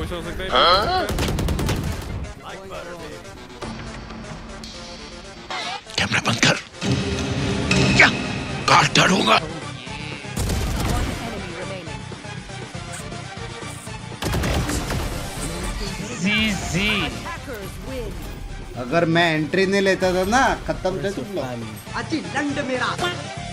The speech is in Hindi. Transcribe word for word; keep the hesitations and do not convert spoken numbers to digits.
ऐसा हो सकता है। कैमरा बंद कर, क्या काट डालूंगा। अगर मैं एंट्री नहीं लेता था ना, खत्म थे तुम लोग। अजी लंड मेरा